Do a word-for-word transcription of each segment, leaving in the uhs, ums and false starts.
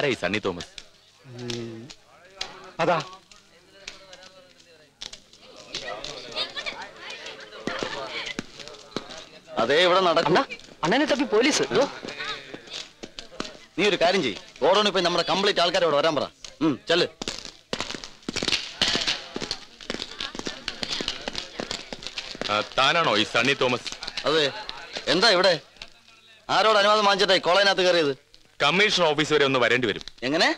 ആരാ ഈ സണ്ണി തോമസ്? അതാ അതേ ഇവിടെ നടക്കണ്ട. അണ്ണനെ തപ്പി പോലീസ്. നീ ഒരു കാര്യം ചെയ്യ്, ഗോഡൌണിൽ പോയി നമ്മുടെ കംപ്ലീറ്റ് ആൾക്കാരോട് വരാൻ പറ. ചെല്ല്. താനാണോ ഈ സണ്ണി തോമസ്? അതെ. എന്താ ഇവിടെ? ആരോട് അനുവാദം വാങ്ങിച്ചിട്ടായി കോളേജിനകത്ത് കയറിയത്? കമ്മീഷണർ ഓഫീസ് വരെ ഒന്ന് വരേണ്ടി വരും. എങ്ങനെ?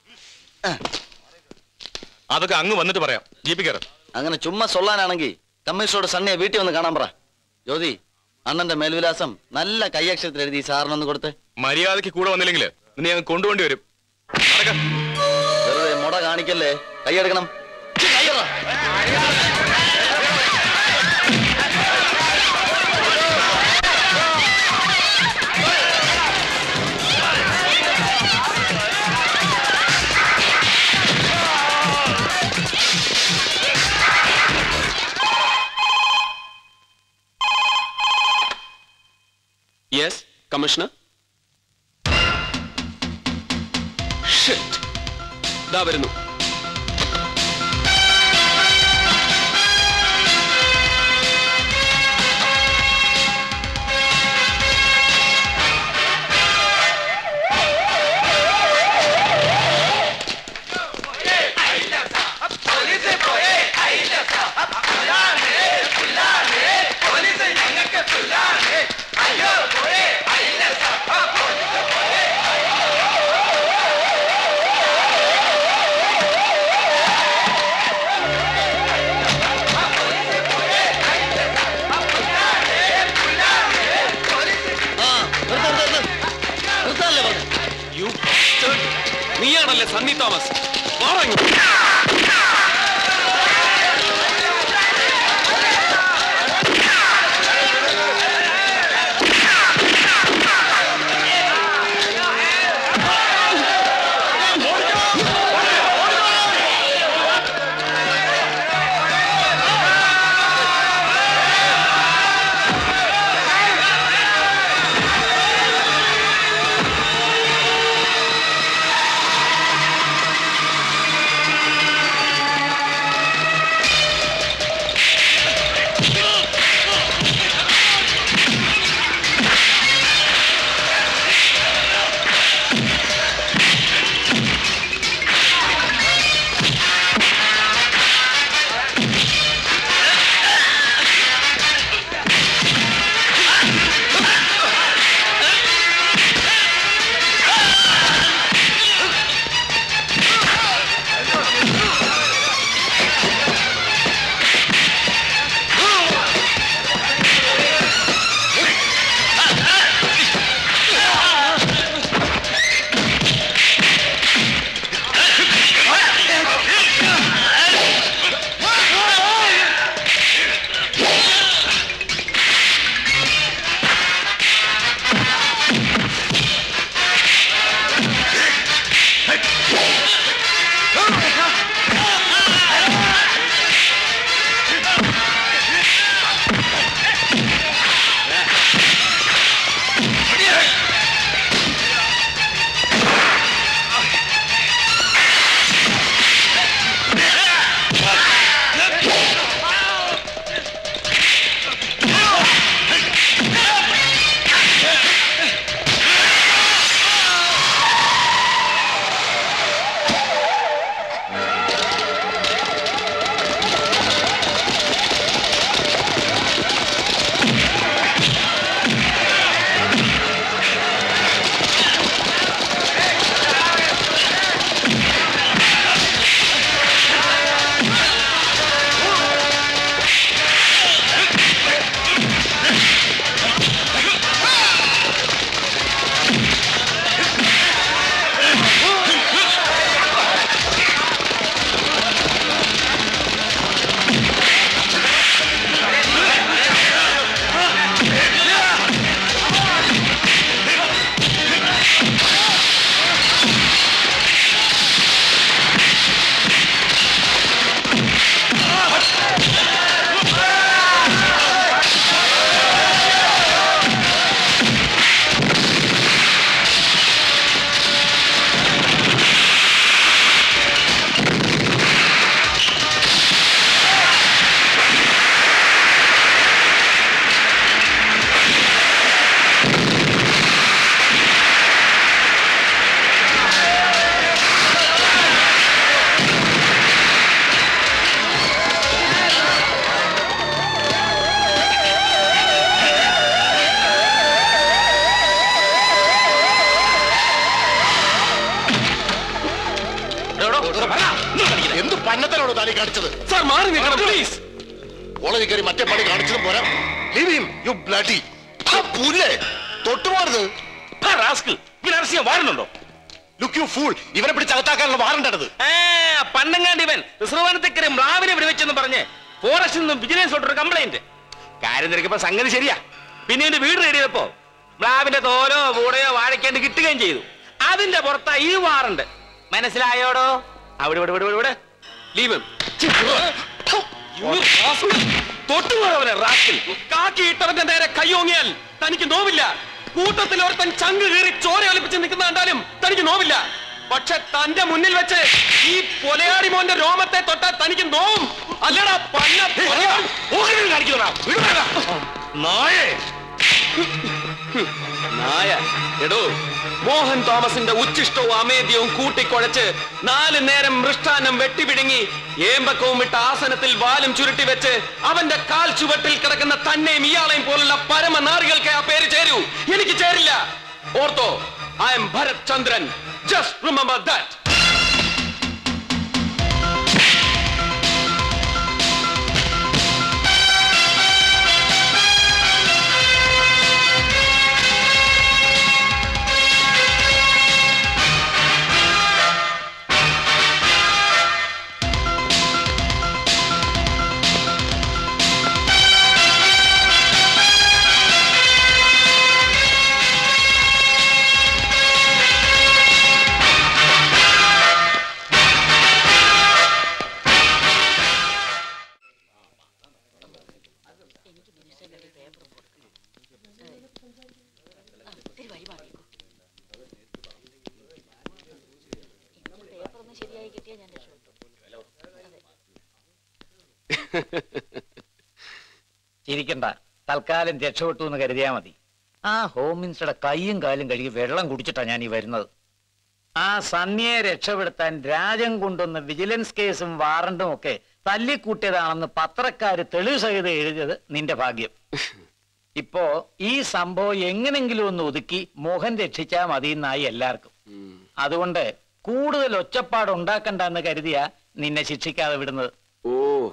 അതൊക്കെ അങ്ങ് വന്നിട്ട് പറയാം. ജീപ്പി കയറാം. അങ്ങനെ ചുമ്മാ സൊല്ലാനാണെങ്കിൽ കമ്മീഷണറോട് സണ്ണിയെ വീട്ടിൽ വന്ന് കാണാൻ പറ. ജ്യോതി, അണ്ണന്റെ മേൽവിലാസം നല്ല കൈയക്ഷരത്തിൽ എഴുതി സാറിനൊന്ന് കൊടുത്ത്. മര്യാദയ്ക്ക് കൂടെ വന്നില്ലെങ്കിൽ നിന്നെ അങ്ങ് കൊണ്ടുപോണ്ടി വരും. വെറുതെ മുട കാണിക്കല്ലേ. കൈയെടുക്കണം. Yes, Commissioner. Shit. Da varunu. നീയാണല്ലേ സണ്ണി തോമസ്? എന്ത് പന്നത്തനോട് താലി കാണിച്ചത്? സാർ മാറി നിൽക്കണം പ്ലീസ്. കോളേജിൽ കയറി മറ്റേ പണി കാണിച്ചതും പോരാ. Leave him you bloody. പുല്ലേ തൊട്ടുപോകരുത്. വാറണ്ടുണ്ടോ? Look you fool. ഇവനെ പിടിച്ച് അകത്താക്കാനുള്ള വാറണ്ടത്. പണ്ടങ്ങാണ്ട് ഇവൻ റിസർവാനത്തേക്ക് മ്ലാവിനെ വിടുവെച്ചെന്ന് പറഞ്ഞ് ഫോറസ്റ്റിൽ നിന്നും വിജിലൻസ് ഒരു കംപ്ലൈന്റ്. കാര്യം തിരക്കിയപ്പോ സംഗതി ശരിയാ. പിന്നെ എന്റെ വീട് റെഡി ചെയ്തപ്പോ മ്ലാവിന്റെ തോലോ കൂടെയോ വാഴയ്ക്കേണ്ടി കിട്ടുകയും ചെയ്തു. അതിന്റെ പുറത്താ ഈ വാറണ്ട്. മനസ്സിലായോടോ? അവിടെ ഇവിടെ ഇവിടെ ഇവിടെ ലീവ് തൊട്ടുപോയവനെ റാസ്കിൽ. കാക്കി ഇട്ടവന്റെ നേരെ കയ്യോങ്ങിയാൽ തനിക്ക് നോവില്ല. കൂട്ടത്തിൽ ഒരുത്തൻ ചങ്ക് കീറി ചോര ഒലിപ്പിച്ച് നിൽക്കുന്ന കണ്ടാലും തനിക്ക് നോവില്ല. പക്ഷെ തന്റെ മുന്നിൽ വെച്ച് ഈ പൊലയാടി മോന്റെ രോമത്തെ തൊട്ടാൽ തനിക്ക് നോവും. അല്ലടാ പന്ന നായ. എടോ, മോഹൻ തോമസിന്റെ ഉച്ചിഷ്ടവും അമേദ്യവും കൂട്ടിക്കുഴച്ച് നാല് നേരം മൃഷ്ടാനം വെട്ടിപിടുങ്ങി ഏമ്പക്കവും ഇട്ട ആസനത്തിൽ വാലും ചുരുട്ടി വെച്ച് അവന്റെ കാൽ ചുവട്ടിൽ കിടക്കുന്ന തന്നെയും ഇയാളെയും പോലുള്ള പരമനാറികൾക്ക് ആ പേര് ചേരൂ. എനിക്ക് ചേരില്ല. ഓർത്തോ, I am Bharat Chandran. Just remember that. ചിരിക്കണ്ട, തൽക്കാലം രക്ഷപ്പെട്ടു എന്ന് കരുതിയാ മതി. ആ ഹോം മിനിസ്റ്ററുടെ കൈയും കാലും കഴുകി വെള്ളം കുടിച്ചിട്ടാ ഞാൻ ഈ വരുന്നത്. ആ സന്യയെ രക്ഷപ്പെടുത്താൻ രാജൻ കൊണ്ടുവന്ന വിജിലൻസ് കേസും വാറണ്ടും ഒക്കെ തല്ലിക്കൂട്ടിയതാണെന്ന് പത്രക്കാര് തെളിവ് സഹിതം എഴുതിയത് നിന്റെ ഭാഗ്യം. ഇപ്പോ ഈ സംഭവം എങ്ങനെങ്കിലും ഒന്ന് ഒതുക്കി മോഹൻ രക്ഷിച്ചാ മതി എന്നായി എല്ലാവർക്കും. അതുകൊണ്ട് കൂടുതൽ ഒച്ചപ്പാട് ഉണ്ടാക്കണ്ടെന്ന് കരുതിയാ നിന്നെ ശിക്ഷിക്കാതെ വിടുന്നത്. ഓ,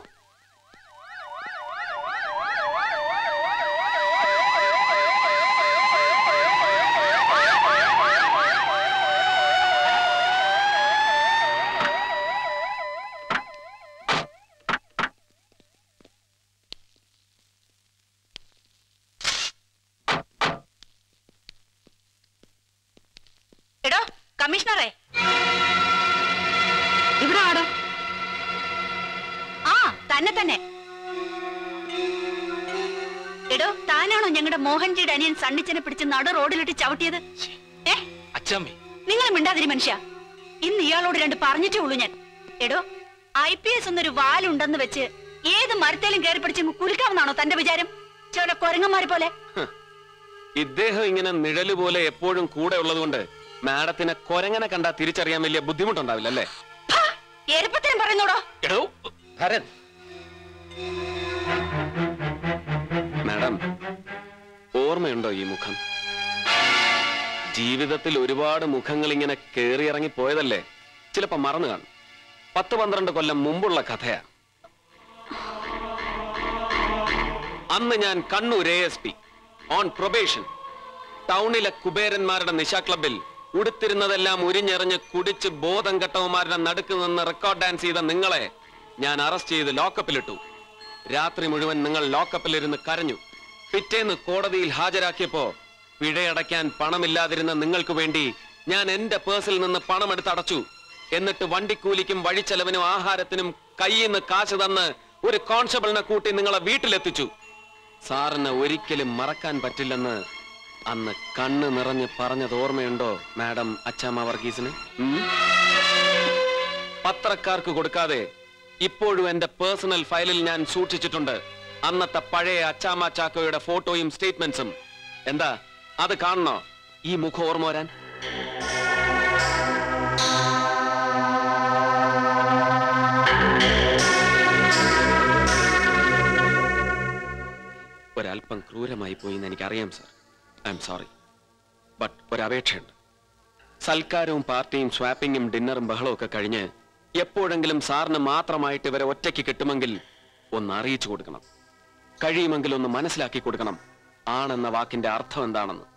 കമ്മീഷണറെ, ഇവിടെ ആടോ. ആ തന്നെ തന്നെ. എടോ, താനാണോ ഞങ്ങളുടെ മോഹൻജിയുടെ അനിയൻ സണ്ണിച്ചനെ പിടിച്ച് നട റോഡിലിട്ട് ചവിട്ടിയത്? ഏ നിങ്ങൾ മിണ്ടാതിരി മനുഷ്യ. ഇന്ന് ഇയാളോട് രണ്ട് പറഞ്ഞിട്ടേ ഉള്ളൂ ഞാൻ. എടോ, ഐ പി എസ് എന്നൊരു വാലുണ്ടെന്ന് വെച്ച് ഏത് മരത്തേലും കയറി പിടിച്ച് കുലുക്കാമെന്നാണോ തന്റെ വിചാരം? ചില കൊരങ്ങന്മാരെ പോലെ. ഇദ്ദേഹം ഇങ്ങനെ നിഴല് പോലെ എപ്പോഴും കൂടെ ഉള്ളതുകൊണ്ട് മാഡത്തിനെ കൊരങ്ങനെ കണ്ടാ തിരിച്ചറിയാൻ വലിയ ബുദ്ധിമുട്ടുണ്ടാവില്ല അല്ലേ? എരുപ്പത്തിനും പറയുന്നോടോ. എടോ ഭരത്, മാഡം, ഓർമ്മയുണ്ടോ ഈ മുഖം? ജീവിതത്തിൽ ഒരുപാട് മുഖങ്ങൾ ഇങ്ങനെ കേറിയിറങ്ങി പോയതല്ലേ? ചിലപ്പോ മറന്നു കാണും. പത്ത് പന്ത്രണ്ട് കൊല്ലം മുമ്പുള്ള കഥയാ. അന്ന് ഞാൻ Kannur A S P on probation. ടൗണിലെ കുബേരന്മാരുടെ നിശാ ക്ലബിൽ ഉടുത്തിരുന്നതെല്ലാം ഉരിഞ്ഞെറിഞ്ഞ് കുടിച്ച് ബോധം കെട്ടവന്മാരുടെ നടുക്ക് നിന്ന് റെക്കോർഡ് ഡാൻസ് ചെയ്ത നിങ്ങളെ ഞാൻ അറസ്റ്റ് ചെയ്ത് ലോക്കപ്പിലിട്ടു. രാത്രി മുഴുവൻ നിങ്ങൾ ലോക്കപ്പിലിരുന്ന് കരഞ്ഞു. പിറ്റേന്ന് കോടതിയിൽ ഹാജരാക്കിയപ്പോ പിഴയടയ്ക്കാൻ പണമില്ലാതിരുന്ന നിങ്ങൾക്ക് വേണ്ടി ഞാൻ എന്റെ പേഴ്സിൽ നിന്ന് പണമെടുത്ത് അടച്ചു. എന്നിട്ട് വണ്ടിക്കൂലിക്കും വഴിച്ചെലവിനും ആഹാരത്തിനും കയ്യിൽ നിന്ന് കാശ് തന്ന് ഒരു കോൺസ്റ്റബിളിനെ കൂട്ടി നിങ്ങളെ വീട്ടിലെത്തിച്ചു. സാറിന് ഒരിക്കലും മറക്കാൻ പറ്റില്ലെന്ന് അന്ന് കണ്ണ് നിറഞ്ഞ് പറഞ്ഞത് ഓർമ്മയുണ്ടോ മാഡം അച്ചാമ്മ വർഗീസിന്? പത്രക്കാർക്ക് കൊടുക്കാതെ ഇപ്പോഴും എന്റെ പേഴ്സണൽ ഫയലിൽ ഞാൻ സൂക്ഷിച്ചിട്ടുണ്ട് അന്നത്തെ പഴയ അച്ചാമ്മ ചാക്കോയുടെ ഫോട്ടോയും സ്റ്റേറ്റ്മെന്റ്സും. എന്താ അത് കാണണോ ഈ മുഖം ഓർമ്മ വരാൻ? ഒരല്പം ക്രൂരമായി പോയി എന്ന് എനിക്കറിയാം sir. I am sorry. But ഒരപേക്ഷയുണ്ട്. സൽക്കാരവും പാർട്ടിയും സ്വാപ്പിങ്ങും ഡിന്നറും ബഹളവും ഒക്കെ കഴിഞ്ഞ് എപ്പോഴെങ്കിലും സാറിന് മാത്രമായിട്ട് ഇവരെ ഒറ്റയ്ക്ക് കിട്ടുമെങ്കിൽ ഒന്ന് അറിയിച്ചു കൊടുക്കണം. കഴിയുമെങ്കിൽ ഒന്ന് മനസ്സിലാക്കി കൊടുക്കണം ആണെന്ന വാക്കിന്റെ അർത്ഥം എന്താണെന്ന്.